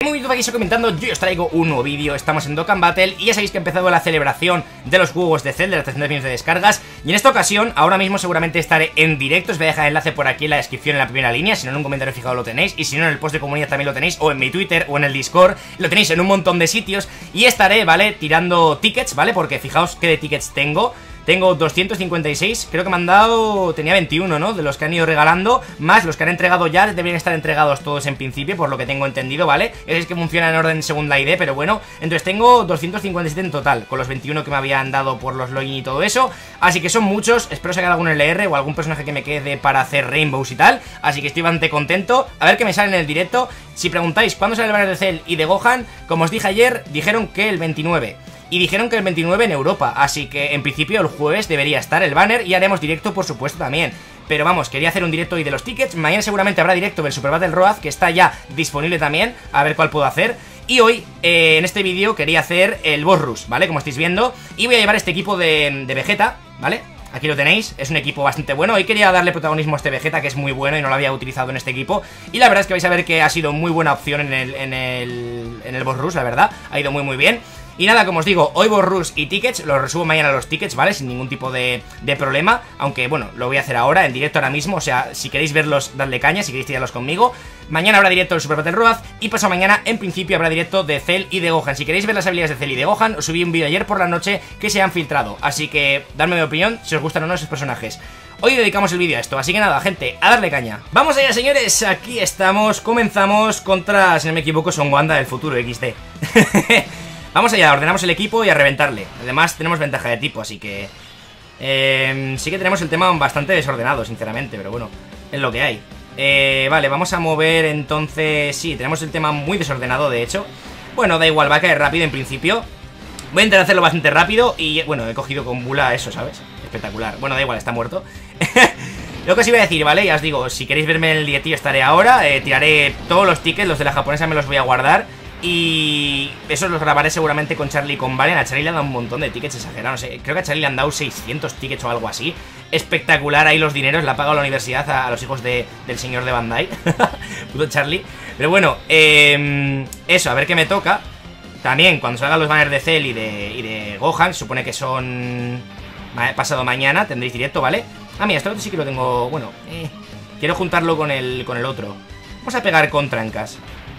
Muy bien, aquí estoy comentando, yo os traigo un nuevo vídeo. Estamos en Dokkan Battle y ya sabéis que ha empezado la celebración de los juegos de Cell, de las 300 millones de descargas. Y en esta ocasión, ahora mismo seguramente estaré en directo. Os voy a dejar el enlace por aquí en la descripción, en la primera línea. Si no, en un comentario fijado lo tenéis. Y si no, en el post de comunidad también lo tenéis. O en mi Twitter o en el Discord. Lo tenéis en un montón de sitios. Y estaré, ¿vale? Tirando tickets, ¿vale? Porque fijaos qué de tickets tengo. Tengo 256, creo que me han dado... Tenía 21, ¿no? De los que han ido regalando, más los que han entregado ya. Deberían estar entregados todos en principio, por lo que tengo entendido, ¿vale? Es que funciona en orden según la ID, pero bueno. Entonces tengo 257 en total, con los 21 que me habían dado por los login y todo eso. Así que son muchos, espero sacar algún LR o algún personaje que me quede para hacer Rainbows y tal. Así que estoy bastante contento. A ver qué me sale en el directo. Si preguntáis cuándo sale el banner de Cell y de Gohan, como os dije ayer, dijeron que el 29. Y dijeron que el 29 en Europa, así que en principio el jueves debería estar el banner y haremos directo por supuesto también. Pero vamos, quería hacer un directo hoy de los tickets. Mañana seguramente habrá directo del Super Battle Road, que está ya disponible también, a ver cuál puedo hacer. Y hoy, en este vídeo, quería hacer el Boss Rush, ¿vale? Como estáis viendo. Y voy a llevar este equipo de Vegeta, ¿vale? Aquí lo tenéis, es un equipo bastante bueno. Hoy quería darle protagonismo a este Vegeta, que es muy bueno y no lo había utilizado en este equipo. Y la verdad es que vais a ver que ha sido muy buena opción en el Boss Rush, la verdad. Ha ido muy bien. Y nada, como os digo, hoy Boss Rush y tickets, los resubo mañana los tickets, ¿vale? Sin ningún tipo de problema, aunque bueno, lo voy a hacer ahora, en directo ahora mismo, o sea, si queréis verlos, dadle caña, si queréis tirarlos conmigo. Mañana habrá directo del Super Battle Road y pasado mañana, en principio, habrá directo de Cell y de Gohan. Si queréis ver las habilidades de Cell y de Gohan, os subí un vídeo ayer por la noche que se han filtrado, así que dadme mi opinión si os gustan o no esos personajes. Hoy dedicamos el vídeo a esto, así que nada, gente, a darle caña. Vamos allá, señores, aquí estamos, comenzamos contra, si no me equivoco, Son Wanda del futuro, XD. Vamos allá, ordenamos el equipo y a reventarle. Además tenemos ventaja de tipo, así que... sí que tenemos el tema bastante desordenado, sinceramente, pero bueno, es lo que hay. Vale, vamos a mover entonces... Sí, tenemos el tema muy desordenado, de hecho. Bueno, da igual, va a caer rápido en principio. Voy a intentar hacerlo bastante rápido y... Bueno, he cogido con Bula eso, ¿sabes? Espectacular. Bueno, da igual, está muerto. Lo que os iba a decir, ¿vale? Ya os digo, si queréis verme en el dietillo estaré ahora. Tiraré todos los tickets, los de la japonesa me los voy a guardar. Y esos los grabaré seguramente con Charlie y con Valen. A Charlie le han dado un montón de tickets exagerados, no sé, creo que a Charlie le han dado 600 tickets o algo así. Espectacular ahí los dineros, le ha pagado la universidad a los hijos del señor de Bandai. Puto Charlie. Pero bueno, eso, a ver qué me toca. También cuando salgan los banners de Cell y de Gohan, supone que son pasado mañana, tendréis directo, ¿vale? Ah, mira, esto sí que lo tengo, bueno, quiero juntarlo con el otro. Vamos a pegar con trancas.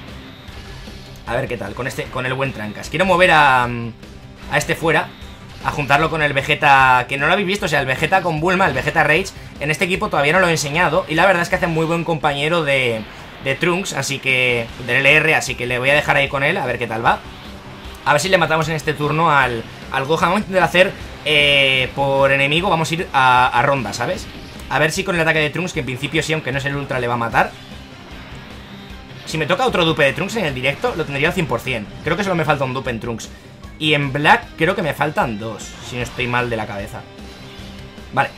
A ver qué tal, con el buen trancas. Quiero mover a este fuera, a juntarlo con el Vegeta, que no lo habéis visto, o sea, el Vegeta con Bulma, el Vegeta Rage. En este equipo todavía no lo he enseñado y la verdad es que hace muy buen compañero de Trunks, así que... del LR, así que le voy a dejar ahí con él, a ver qué tal va. A ver si le matamos en este turno al Gohan. Vamos a intentar hacer por enemigo, vamos a ir a ronda, ¿sabes? A ver si con el ataque de Trunks, que en principio sí, aunque no es el ultra, le va a matar. Si me toca otro dupe de Trunks en el directo, lo tendría al 100%. Creo que solo me falta un dupe en Trunks. Y en Black creo que me faltan dos, si no estoy mal de la cabeza. Vale.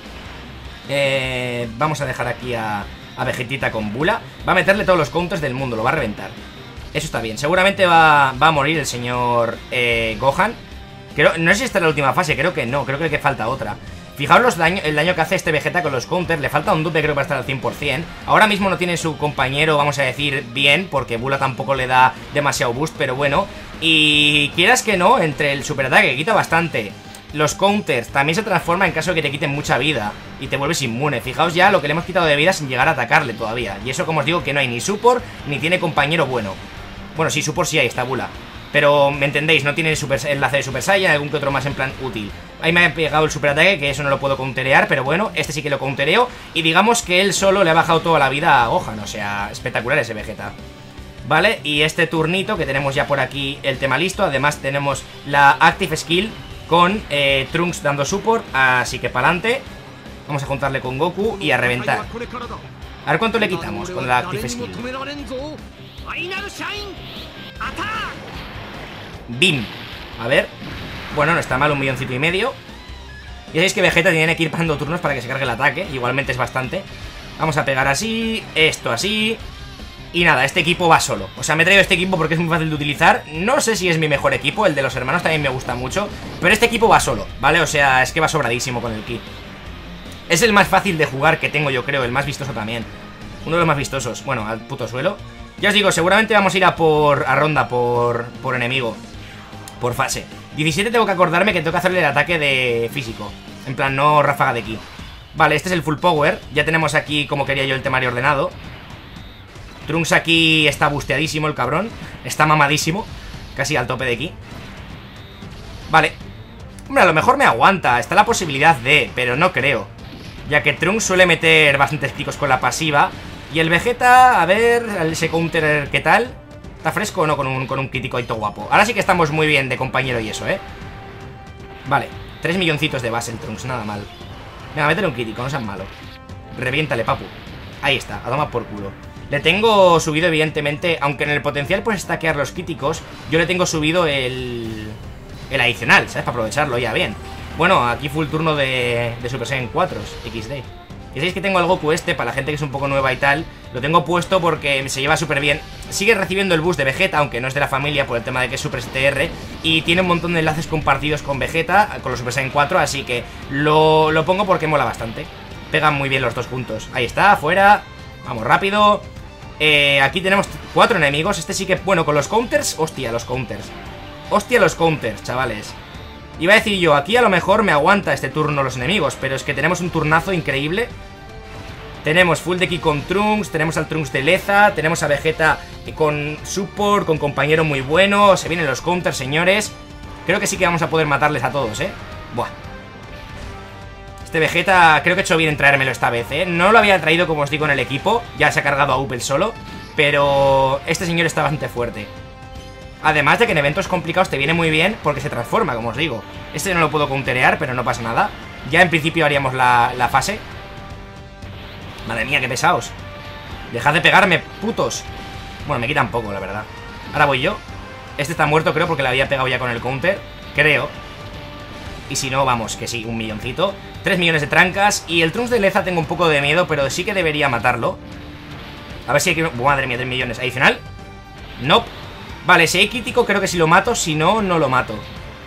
Vamos a dejar aquí a Vegetita con Bula. Va a meterle todos los counters del mundo, lo va a reventar. Eso está bien, seguramente va a morir el señor Gohan. No sé si esta es la última fase, creo que no, creo que falta otra. Fijaos el daño que hace este Vegeta con los counters. Le falta un dupe, creo que va a estar al 100%. Ahora mismo no tiene su compañero, vamos a decir, bien, porque Bula tampoco le da demasiado boost, pero bueno. Y quieras que no, entre el superataque, que quita bastante, los counters, también se transforma en caso de que te quiten mucha vida y te vuelves inmune. Fijaos ya lo que le hemos quitado de vida sin llegar a atacarle todavía. Y eso, como os digo, que no hay ni support, ni tiene compañero bueno. Bueno, sí, support sí hay, está Bula. Pero, ¿me entendéis? No tiene enlace de Super Saiyan, algún que otro más en plan útil. Ahí me ha pegado el superataque, que eso no lo puedo counterear, pero bueno, este sí que lo countereo. Y digamos que él solo le ha bajado toda la vida a Gohan, o sea, espectacular ese Vegeta. Vale, y este turnito que tenemos ya por aquí el tema listo. Además tenemos la Active Skill con Trunks dando support, así que para adelante. Vamos a juntarle con Goku y a reventar. A ver cuánto le quitamos con la Active Skill. ¡Bim! A ver. Bueno, no está mal, 1,5 millones. Ya sabéis que Vegeta tiene que ir pasando turnos para que se cargue el ataque. Igualmente es bastante. Vamos a pegar así, esto así. Y nada, este equipo va solo. O sea, me he traído este equipo porque es muy fácil de utilizar. No sé si es mi mejor equipo, el de los hermanos también me gusta mucho. Pero este equipo va solo, ¿vale? O sea, es que va sobradísimo con el ki. Es el más fácil de jugar que tengo, yo creo, el más vistoso también. Uno de los más vistosos. Bueno, al puto suelo. Ya os digo, seguramente vamos a ir a ronda por enemigo. Por fase. 17 tengo que acordarme que tengo que hacerle el ataque de físico. En plan, no ráfaga de ki. Vale, este es el full power. Ya tenemos aquí como quería yo el temario ordenado. Trunks aquí está busteadísimo el cabrón. Está mamadísimo. Casi al tope de ki. Vale. Hombre, a lo mejor me aguanta. Está la posibilidad de, pero no creo. Ya que Trunks suele meter bastantes picos con la pasiva. Y el Vegeta, a ver, ese counter, ¿qué tal? ¿Está fresco o no con un crítico ahí todo guapo? Ahora sí que estamos muy bien de compañero y eso, ¿eh? Vale, 3 milloncitos de base el Trunks, nada mal. Venga, métele un crítico, no seas malo. Reviéntale, papu. Ahí está, a tomar por culo. Le tengo subido, evidentemente, aunque en el potencial puedes stackear los críticos, yo le tengo subido el adicional, ¿sabes? Para aprovecharlo ya bien. Bueno, aquí full turno de Super Saiyan 4 XD. Y sabéis que tengo el Goku este, para la gente que es un poco nueva y tal. Lo tengo puesto porque se lleva súper bien. Sigue recibiendo el boost de Vegeta, aunque no es de la familia por el tema de que es Super STR. Y tiene un montón de enlaces compartidos con Vegeta, con los Super Saiyan 4, así que lo pongo porque mola bastante. Pegan muy bien los dos juntos. Ahí está, fuera. Vamos rápido. Aquí tenemos 4 enemigos. Este sí que, bueno, con los counters. Hostia, los counters. Hostia, los counters, chavales. Iba a decir yo, aquí a lo mejor me aguanta este turno los enemigos, pero es que tenemos un turnazo increíble. Tenemos full de ki con Trunks, tenemos al Trunks de Leza, tenemos a Vegeta con support, con compañero muy bueno. Se vienen los counters, señores. Creo que sí que vamos a poder matarles a todos, Buah. Este Vegeta creo que he hecho bien en traérmelo esta vez, No lo había traído, como os digo, en el equipo. Ya se ha cargado a Upel solo, pero este señor está bastante fuerte. Además de que en eventos complicados te viene muy bien porque se transforma, como os digo. Este no lo puedo counterear, pero no pasa nada. Ya en principio haríamos la fase. Madre mía, qué pesados. Dejad de pegarme, putos. Bueno, me quitan poco, la verdad. Ahora voy yo. Este está muerto, creo, porque le había pegado ya con el counter. Creo. Y si no, vamos, que sí, 1 milloncito. 3 millones de trancas. Y el Trunks de Leza tengo un poco de miedo, pero sí que debería matarlo. A ver si hay que... Madre mía, 3 millones. ¿Adicional? Nope. Vale, si hay crítico creo que sí lo mato. Si no, no lo mato.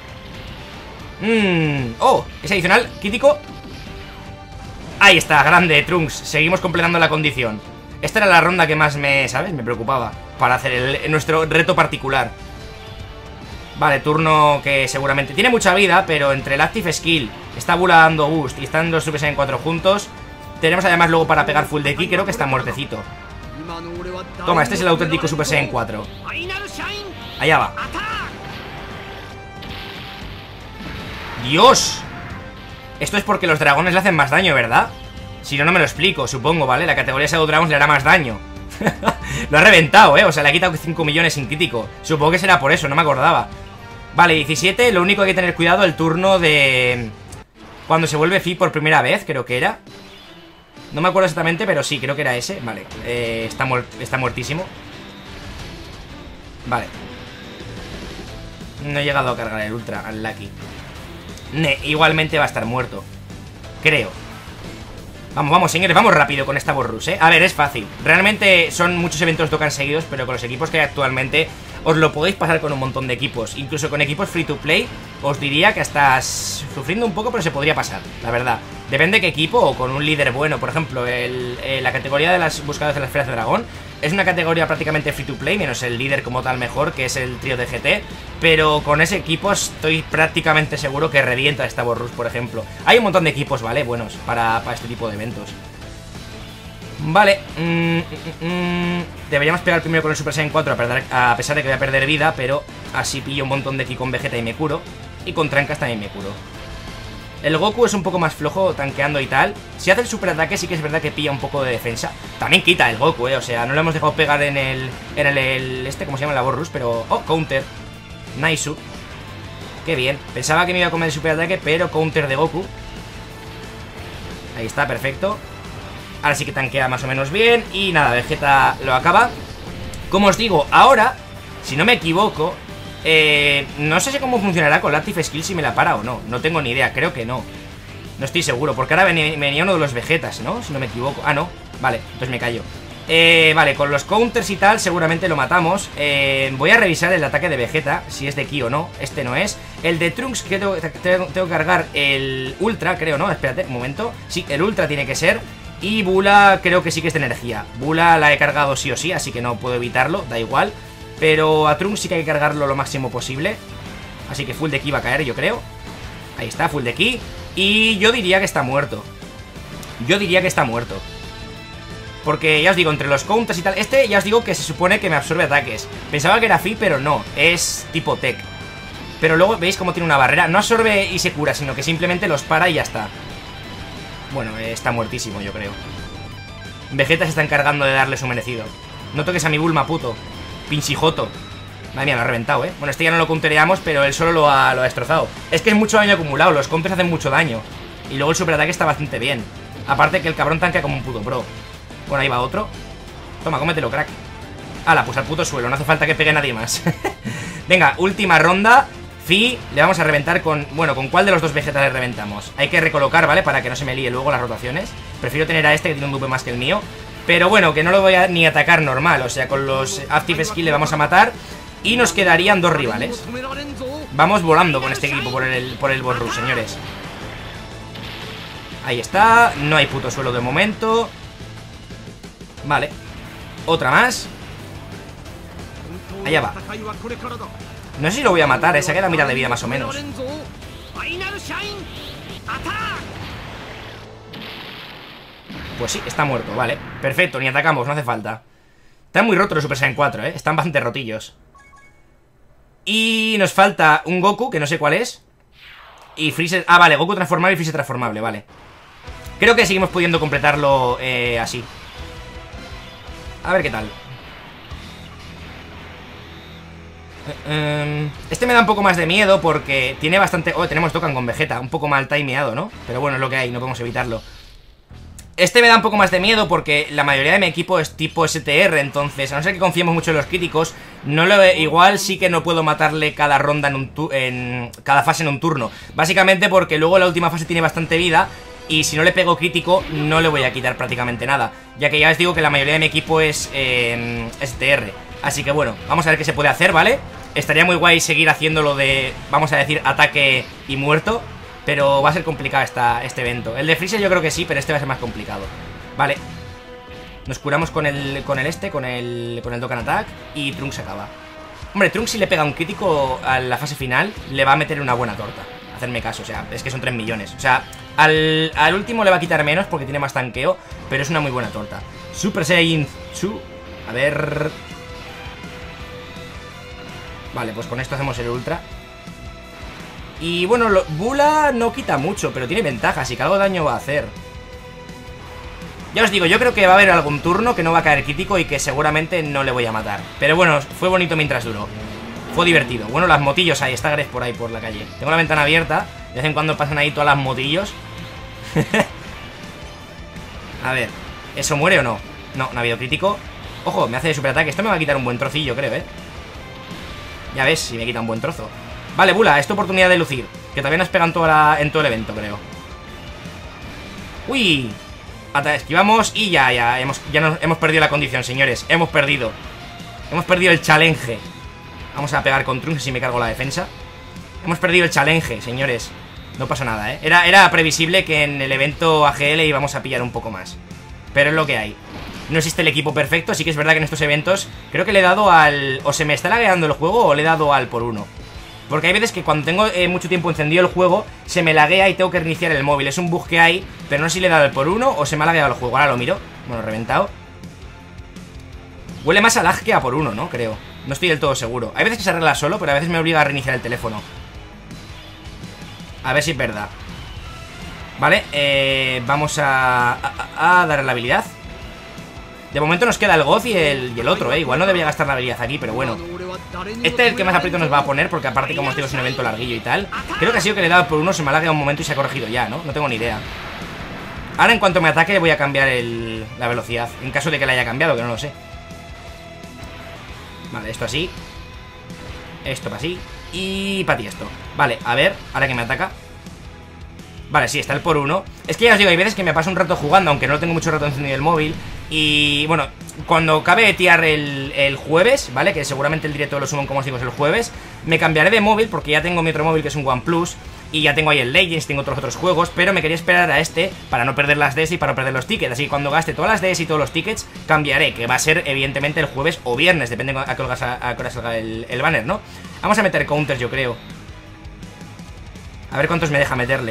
Oh, es adicional, crítico. Ahí está, grande, Trunks. Seguimos completando la condición. Esta era la ronda que más ¿sabes? Me preocupaba para hacer nuestro reto particular. Vale, turno que seguramente tiene mucha vida, pero entre el Active Skill, está Bula dando boost y están los Super Saiyan 4 juntos. Tenemos además luego para pegar full de ki, creo que está muertecito. Toma, este es el auténtico Super Saiyan 4. Allá va. ¡Dios! Esto es porque los dragones le hacen más daño, ¿verdad? Si no, no me lo explico, supongo, ¿vale? La categoría Shadow Dragons le hará más daño. Lo ha reventado, O sea, le ha quitado 5 millones sin crítico. Supongo que será por eso, no me acordaba. Vale, 17, lo único que hay que tener cuidado, el turno de... cuando se vuelve Fi por primera vez, creo que era. No me acuerdo exactamente, pero sí, creo que era ese. Vale, está muertísimo. Vale. No he llegado a cargar el ultra al Lucky. Igualmente va a estar muerto. Creo. Vamos, vamos, señores, vamos rápido con esta Borrus, A ver, es fácil. Realmente son muchos eventos Dokkan seguidos, pero con los equipos que hay actualmente os lo podéis pasar con un montón de equipos. Incluso con equipos free to play, os diría que estás sufriendo un poco, pero se podría pasar, la verdad. Depende de qué equipo o con un líder bueno. Por ejemplo, la categoría de las buscadoras de las esferas de dragón es una categoría prácticamente free to play, menos el líder como tal mejor, que es el trío de GT. Pero con ese equipo estoy prácticamente seguro que revienta esta Borrus, por ejemplo. Hay un montón de equipos, ¿vale? Buenos para este tipo de eventos. Vale. Deberíamos pegar primero con el Super Saiyan 4 a pesar de que voy a perder vida, pero así pillo un montón de ki con Vegeta y me curo. Y con trancas también me curo. El Goku es un poco más flojo tanqueando y tal. Si hace el super ataque sí que es verdad que pilla un poco de defensa. También quita el Goku, O sea, no lo hemos dejado pegar en el ¿cómo se llama? La Borrus, pero... Oh, counter. Naisu. Qué bien. Pensaba que me iba a comer el super ataque, pero counter de Goku. Ahí está, perfecto. Ahora sí que tanquea más o menos bien. Y nada, Vegeta lo acaba. Como os digo, ahora, si no me equivoco... no sé cómo funcionará con la Active Skill, si me la para o no. No tengo ni idea, creo que no. No estoy seguro, porque ahora venía uno de los Vegetas, ¿no? Si no me equivoco. Ah, no, vale, entonces me callo. Vale, con los counters y tal seguramente lo matamos. Voy a revisar el ataque de Vegeta, si es de ki o no. Este no es. El de Trunks, que tengo que cargar el Ultra, creo, ¿no? Espérate, un momento. Sí, el Ultra tiene que ser. Y Bula creo que sí que es de energía. Bula la he cargado sí o sí, así que no puedo evitarlo, da igual. Pero a Trunks sí que hay que cargarlo lo máximo posible. Así que full de ki va a caer, yo creo. Ahí está, full de ki. Y yo diría que está muerto. Yo diría que está muerto. Porque ya os digo, entre los counters y tal. Este ya os digo que se supone que me absorbe ataques. Pensaba que era Fi, pero no, es tipo Tech. Pero luego veis cómo tiene una barrera. No absorbe y se cura, sino que simplemente los para y ya está. Bueno, está muertísimo, yo creo. Vegeta se está encargando de darle su merecido. No toques a mi Bulma, puto. Pinchijoto. Madre mía, lo ha reventado, ¿eh? Bueno, este ya no lo countereamos, pero él solo lo ha destrozado. Es que es mucho daño acumulado, los counters hacen mucho daño. Y luego el superataque está bastante bien. Aparte que el cabrón tanquea como un puto pro. Bueno, ahí va otro. Toma, cómetelo, crack. Hala, pues al puto suelo, no hace falta que pegue nadie más. Venga, última ronda. Fi, le vamos a reventar con... Bueno, ¿con cuál de los dos Vegetas le reventamos? Hay que recolocar, ¿vale? Para que no se me líe luego las rotaciones. Prefiero tener a este que tiene un dupe más que el mío. Pero bueno, que no lo voy a ni atacar normal. O sea, con los Active Skill le vamos a matar. Y nos quedarían dos rivales. Vamos volando con este equipo por el boss rush, señores. Ahí está. No hay puto suelo de momento. Vale. Otra más. Allá va. No sé si lo voy a matar, se queda mitad de vida más o menos. Pues sí, está muerto, vale. Perfecto, ni atacamos, no hace falta. Están muy rotos los Super Saiyan 4, están bastante rotillos. Y nos falta un Goku, que no sé cuál es. Y Freezer... Ah, vale, Goku transformable y Freezer transformable, vale. Creo que seguimos pudiendo completarlo así. A ver qué tal. Este me da un poco más de miedo porque tiene bastante... Oh, tenemos Dokkan con Vegeta, un poco mal timeado, ¿no? Pero bueno, es lo que hay, no podemos evitarlo. Este me da un poco más de miedo porque la mayoría de mi equipo es tipo STR, entonces, a no ser que confiemos mucho en los críticos, igual sí que no puedo matarle cada ronda en cada fase en un turno. Básicamente porque luego la última fase tiene bastante vida y si no le pego crítico no le voy a quitar prácticamente nada, ya que ya os digo que la mayoría de mi equipo es STR. Así que bueno, vamos a ver qué se puede hacer, ¿vale? Estaría muy guay seguir haciéndolo de, vamos a decir, ataque y muerto. Pero va a ser complicado este evento. El de Freezer yo creo que sí, pero este va a ser más complicado. Vale. Nos curamos con el Dokkan Attack y Trunks se acaba. Hombre, Trunks si le pega un crítico a la fase final, le va a meter una buena torta. Hacerme caso, o sea, es que son 3 millones. O sea, al último le va a quitar menos porque tiene más tanqueo, pero es una muy buena torta. Super Saiyan 2. A ver... Vale, pues con esto hacemos el ultra. Y bueno, Bula no quita mucho, pero tiene ventajas y que algo de daño va a hacer. Ya os digo, yo creo que va a haber algún turno que no va a caer crítico y que seguramente no le voy a matar. Pero bueno, fue bonito mientras duró. Fue divertido. Bueno, las motillos ahí, está Gref por ahí por la calle. Tengo la ventana abierta, de vez en cuando pasan ahí todas las motillos. A ver, ¿eso muere o no? No, no ha habido crítico. Ojo, me hace de superataque. Esto me va a quitar un buen trocillo, creo, Ya ves, si me quita un buen trozo. Vale, Bula, es tu oportunidad de lucir. Que todavía nos pegan en todo el evento, creo. Uy. Esquivamos y ya hemos perdido la condición, señores. Hemos perdido. Hemos perdido el challenge. Vamos a pegar con Trunks si me cargo la defensa. Hemos perdido el challenge, señores. No pasa nada, Era previsible que en el evento AGL íbamos a pillar un poco más. Pero es lo que hay. No existe el equipo perfecto, así que es verdad que en estos eventos creo que le he dado al... O se me está lagueando el juego o le he dado al por uno. Porque hay veces que cuando tengo mucho tiempo encendido el juego, se me laguea y tengo que reiniciar el móvil. Es un bug que hay, pero no sé si le he dado el por uno o se me ha lagueado el juego. Ahora lo miro. Bueno, reventado. Huele más a lag que a por uno, ¿no? Creo. No estoy del todo seguro. Hay veces que se arregla solo, pero a veces me obliga a reiniciar el teléfono. A ver si es verdad. Vale, vamos a darle la habilidad. De momento nos queda el Goz y el otro, Igual no debería gastar la habilidad aquí, pero bueno. Este es el que más aprieto nos va a poner, porque aparte, como os digo, es un evento larguillo y tal. Creo que ha sido que le he dado por uno, se me ha lagueado un momento y se ha corregido ya, ¿no? No tengo ni idea. Ahora, en cuanto me ataque, voy a cambiar la velocidad. En caso de que la haya cambiado, que no lo sé. Vale, esto así. Esto para así. Y para ti esto. Vale, a ver, ahora que me ataca. Vale, sí, está el por uno. Es que ya os digo, hay veces que me paso un rato jugando, aunque no tengo mucho rato encendido el móvil. Y bueno, cuando acabe tiar el jueves, ¿vale? Que seguramente el directo de los Summon, como os digo, es el jueves. Me cambiaré de móvil porque ya tengo mi otro móvil que es un OnePlus. Y ya tengo ahí el Legends, tengo otros juegos, pero me quería esperar a este para no perder las Ds y para no perder los tickets. Así que cuando gaste todas las Ds y todos los tickets, cambiaré, que va a ser evidentemente el jueves o viernes, depende a qué hora salga el banner, ¿no? Vamos a meter counters, yo creo. A ver cuántos me deja meterle.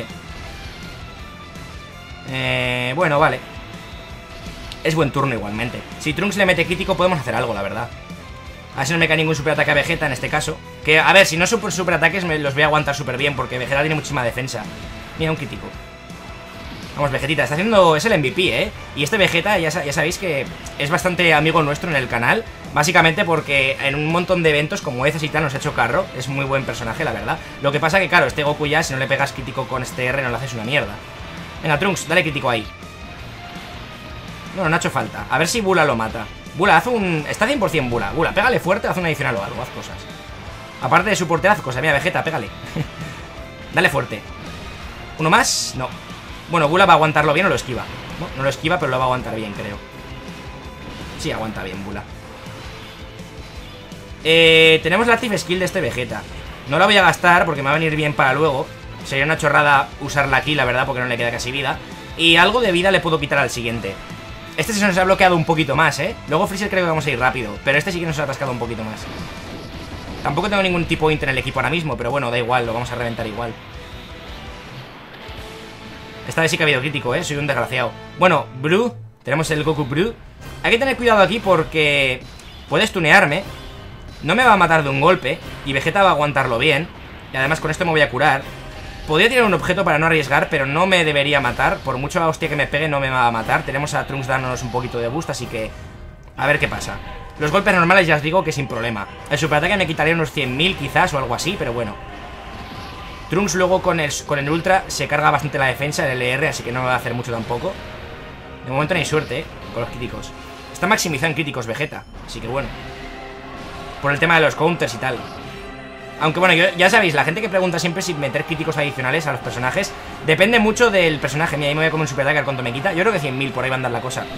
Bueno, vale. Es buen turno igualmente. Si Trunks le mete crítico podemos hacer algo, la verdad. A ver si no me cae ningún superataque a Vegeta en este caso. Que, a ver, si no son superataques me los voy a aguantar súper bien, porque Vegeta tiene muchísima defensa. Mira, un crítico. Vamos, Vegetita, está haciendo... Es el MVP, ¿eh? Y este Vegeta, ya sabéis que es bastante amigo nuestro en el canal. Básicamente porque en un montón de eventos como Ezas y tal nos ha hecho carro. Es muy buen personaje, la verdad. Lo que pasa que, claro, este Goku ya, si no le pegas crítico con este R, no le haces una mierda. Venga, Trunks, dale crítico ahí. No ha hecho falta. A ver si Bula lo mata. Bula, haz un... Está 100% Bula. Bula, pégale fuerte, haz un adicional o algo, haz cosas. Aparte de su portero, haz cosas. Mira, Vegeta, pégale. Dale fuerte. ¿Uno más? No. Bueno, Bula va a aguantarlo bien o lo esquiva. No lo esquiva, pero lo va a aguantar bien, creo. Sí, aguanta bien, Bula. Tenemos la Active Skill de este Vegeta. No la voy a gastar porque me va a venir bien para luego. Sería una chorrada usarla aquí, la verdad, porque no le queda casi vida. Y algo de vida le puedo quitar al siguiente. Este se nos ha bloqueado un poquito más, ¿eh? Luego Freezer creo que vamos a ir rápido, pero este sí que nos ha atascado un poquito más. Tampoco tengo ningún tipo Int en el equipo ahora mismo, pero bueno, da igual, lo vamos a reventar igual. Esta vez sí que ha habido crítico, ¿eh? Soy un desgraciado. Bueno, Blue, tenemos el Goku Blue. Hay que tener cuidado aquí porque puede stunearme. No me va a matar de un golpe y Vegeta va a aguantarlo bien. Y además con esto me voy a curar. Podría tirar un objeto para no arriesgar, pero no me debería matar. Por mucho hostia que me pegue no me va a matar. Tenemos a Trunks dándonos un poquito de boost, así que... A ver qué pasa. Los golpes normales ya os digo que sin problema. El superataque me quitaría unos 100.000 quizás o algo así, pero bueno. Trunks luego con el Ultra se carga bastante la defensa, el LR, así que no me va a hacer mucho tampoco. De momento no hay suerte, con los críticos. Está maximizado en críticos Vegeta, así que bueno. Por el tema de los counters y tal. Aunque bueno, ya sabéis, la gente que pregunta siempre si meter críticos adicionales a los personajes depende mucho del personaje. Mira, ahí me voy a comer un superataque al cuánto me quita. Yo creo que 100.000, por ahí va a andar la cosa.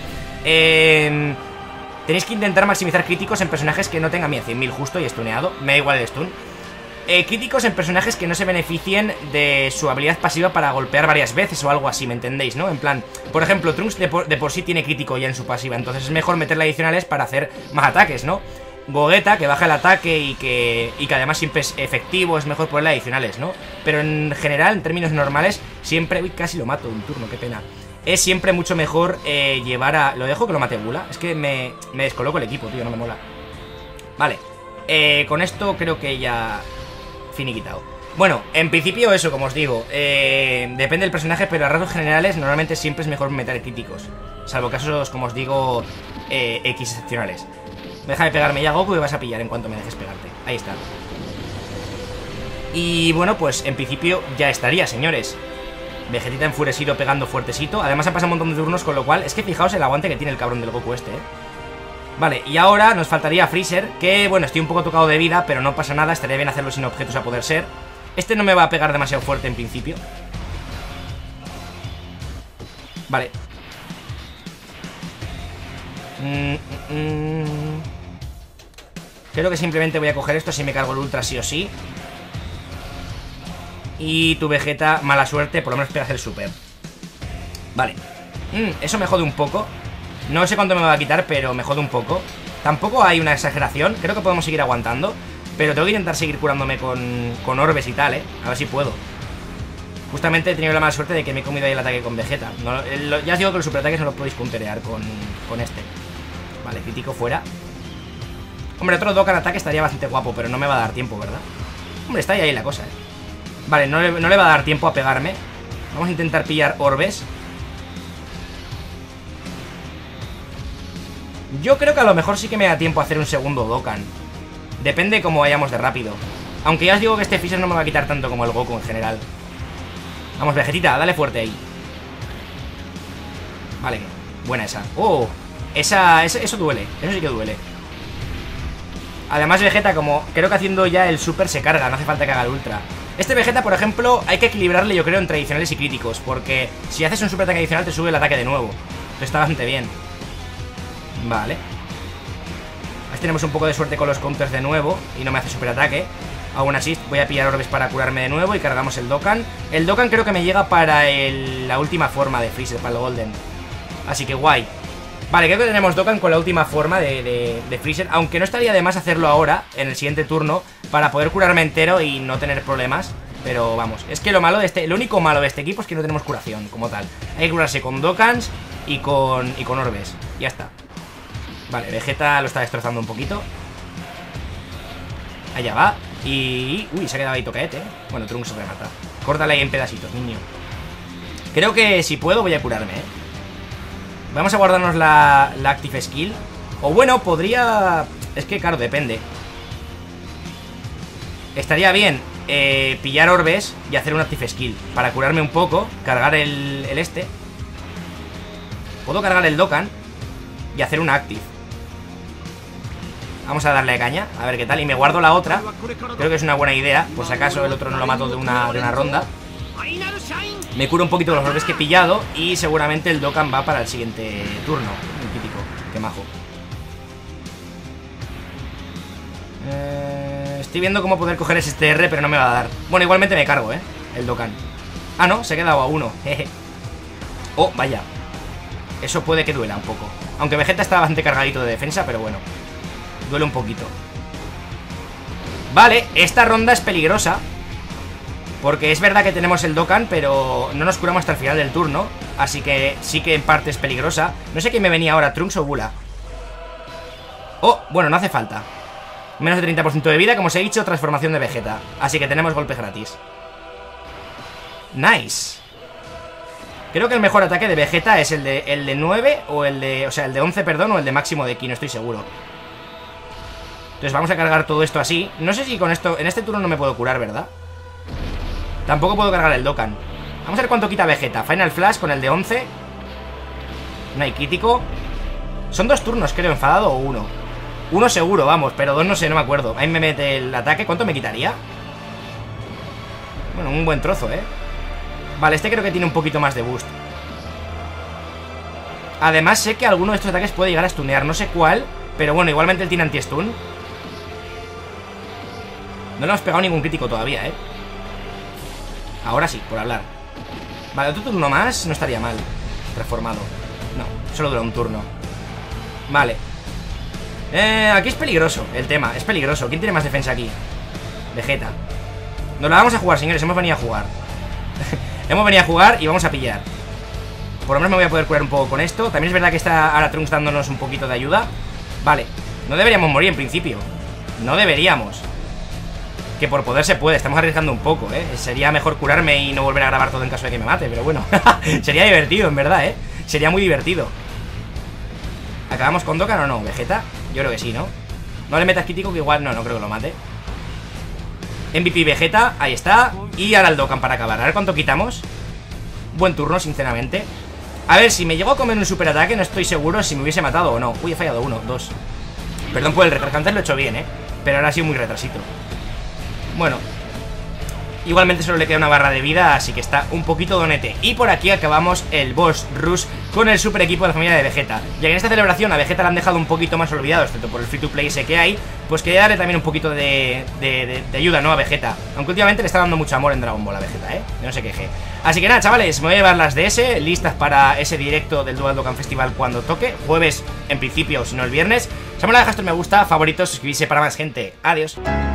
Tenéis que intentar maximizar críticos en personajes que no tengan, mira, 100.000 justo y stuneado. Me da igual el stun. Críticos en personajes que no se beneficien de su habilidad pasiva para golpear varias veces o algo así, ¿me entendéis, no? En plan, por ejemplo, Trunks de por sí tiene crítico ya en su pasiva, entonces es mejor meterle adicionales para hacer más ataques, ¿no? Gogeta, que baja el ataque y que además siempre es efectivo, es mejor ponerle adicionales, ¿no? Pero en general, en términos normales, siempre... Uy, casi lo mato un turno, qué pena. Es siempre mucho mejor llevar a... ¿Lo dejo que lo mate Bula? Es que me descoloco el equipo, tío, no me mola. Vale, con esto creo que ya... finiquitado. Bueno, en principio eso, como os digo, depende del personaje, pero a rasgos generales normalmente siempre es mejor meter críticos. Salvo casos, como os digo, X excepcionales. Deja de pegarme ya, Goku, y vas a pillar en cuanto me dejes pegarte. Ahí está. Y bueno, pues en principio ya estaría, señores. Vegetita enfurecido pegando fuertecito. Además ha pasado un montón de turnos, con lo cual es que fijaos el aguante que tiene el cabrón del Goku este, Vale, y ahora nos faltaría Freezer, que bueno, estoy un poco tocado de vida, pero no pasa nada, estaría bien hacerlo sin objetos a poder ser. Este no me va a pegar demasiado fuerte en principio. Vale. Creo que simplemente voy a coger esto, así me cargo el ultra sí o sí. Y tu Vegeta, mala suerte, por lo menos pegas el super. Vale. Eso me jode un poco. No sé cuánto me va a quitar, pero me jode un poco. Tampoco hay una exageración, creo que podemos seguir aguantando. Pero tengo que intentar seguir curándome con orbes y tal, a ver si puedo. Justamente he tenido la mala suerte de que me he comido ahí el ataque con Vegeta. Ya os digo que los superataques no los podéis punterear con este. Vale, crítico fuera. Hombre, otro Dokkan ataque estaría bastante guapo, pero no me va a dar tiempo, ¿verdad? Hombre, está ahí la cosa, Vale, no le va a dar tiempo a pegarme. Vamos a intentar pillar orbes. Yo creo que a lo mejor sí que me da tiempo a hacer un segundo Dokkan. Depende de cómo vayamos de rápido. Aunque ya os digo que este Freezer no me va a quitar tanto como el Goku en general. Vamos, Vegetita, dale fuerte ahí. Vale, buena esa. Oh, eso duele, eso sí que duele. Además Vegeta, como creo que haciendo ya el super se carga, no hace falta que haga el ultra. Este Vegeta, por ejemplo, hay que equilibrarle, yo creo, en tradicionales y críticos, porque si haces un super ataque adicional te sube el ataque de nuevo. Esto está bastante bien. Vale. Así tenemos un poco de suerte con los counters de nuevo y no me hace super ataque. Aún así, voy a pillar orbes para curarme de nuevo y cargamos el Dokkan. El Dokkan creo que me llega para la última forma de Freezer, para el Golden. Así que guay. Vale, creo que tenemos Dokkan con la última forma de Freezer. Aunque no estaría de más hacerlo ahora, en el siguiente turno, para poder curarme entero y no tener problemas. Pero vamos, es que lo único malo de este equipo es que no tenemos curación como tal. Hay que curarse con Dokkans y con orbes. Ya está. Vale, Vegeta lo está destrozando un poquito. Allá va. Y... uy, se ha quedado ahí tocaete, ¿eh? Bueno, Trunks se remata. Córtala ahí en pedacitos, niño. Creo que si puedo voy a curarme, ¿eh? Vamos a guardarnos la Active Skill. O bueno, podría... es que claro, depende. Estaría bien pillar orbes y hacer un Active Skill para curarme un poco. Cargar el este. Puedo cargar el Dokkan y hacer una Active. Vamos a darle caña, a ver qué tal. Y me guardo la otra. Creo que es una buena idea. Por si acaso el otro no lo mato de una ronda. Me curo un poquito los orbes que he pillado. Y seguramente el Dokkan va para el siguiente turno. Un típico, qué majo. Estoy viendo cómo poder coger ese STR, pero no me va a dar. Bueno, igualmente me cargo, el Dokkan. Ah, no, se ha quedado a uno. Oh, vaya. Eso puede que duela un poco. Aunque Vegeta está bastante cargadito de defensa, pero bueno, duele un poquito. Vale, esta ronda es peligrosa, porque es verdad que tenemos el Dokkan, pero no nos curamos hasta el final del turno. Así que sí que en parte es peligrosa. No sé quién me venía ahora, Trunks o Bula. Oh, bueno, no hace falta. Menos de 30% de vida, como os he dicho, transformación de Vegeta. Así que tenemos golpe gratis. Nice. Creo que el mejor ataque de Vegeta es el de 9 o el de... o sea, el de 11, perdón, o el de máximo de Ki, no estoy seguro. Entonces vamos a cargar todo esto así. No sé si con esto... en este turno no me puedo curar, ¿verdad? Tampoco puedo cargar el Dokkan. Vamos a ver cuánto quita Vegeta. Final Flash con el de 11. No hay crítico. Son 2 turnos, creo, enfadado o 1. 1 seguro, vamos, pero 2 no sé, no me acuerdo. Ahí me mete el ataque. ¿Cuánto me quitaría? Bueno, un buen trozo, Vale, este creo que tiene un poquito más de boost. Además sé que alguno de estos ataques puede llegar a stunear. No sé cuál, pero bueno, igualmente él tiene anti-stun. No le hemos pegado ningún crítico todavía, Ahora sí, por hablar. Vale, otro turno más no estaría mal. Transformado. No, solo dura un turno. Vale. Aquí es peligroso el tema, es peligroso. ¿Quién tiene más defensa aquí? Vegeta. Nos la vamos a jugar, señores, hemos venido a jugar. Hemos venido a jugar y vamos a pillar. Por lo menos me voy a poder curar un poco con esto. También es verdad que está ahora Trunks dándonos un poquito de ayuda. Vale, no deberíamos morir en principio. No deberíamos. Que por poder se puede, estamos arriesgando un poco, Sería mejor curarme y no volver a grabar todo en caso de que me mate. Pero bueno, sería divertido, en verdad, Sería muy divertido. ¿Acabamos con Dokkan o no? ¿Vegeta? Yo creo que sí, ¿no? No le metas crítico, que igual no creo que lo mate. MVP Vegeta, ahí está. Y ahora el Dokkan para acabar. A ver cuánto quitamos. Buen turno, sinceramente. A ver, si me llego a comer un super ataque, no estoy seguro si me hubiese matado o no. Uy, he fallado 1, 2. Perdón por el retraso, antes lo he hecho bien, pero ahora ha sido muy retrasito. Bueno, igualmente solo le queda una barra de vida, así que está un poquito donete. Y por aquí acabamos el boss rush con el super equipo de la familia de Vegeta. Ya que en esta celebración a Vegeta le han dejado un poquito más olvidado, excepto por el free to play ese que hay, pues quería darle también un poquito de ayuda, ¿no? A Vegeta. Aunque últimamente le está dando mucho amor en Dragon Ball a Vegeta, No se queje. Así que nada, chavales, me voy a llevar las DS listas para ese directo del Dual Dokkan Festival cuando toque. Jueves, en principio, si no el viernes. Si me la dejaste me gusta, favoritos, suscribirse para más gente. Adiós.